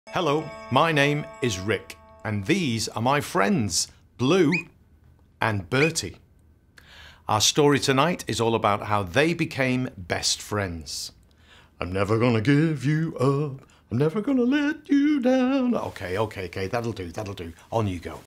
Hello, my name is Rick, and these are my friends, Blue and Bertie. Our story tonight is all about how they became best friends. I'm never gonna give you up, I'm never gonna let you down. Okay, that'll do. On you go.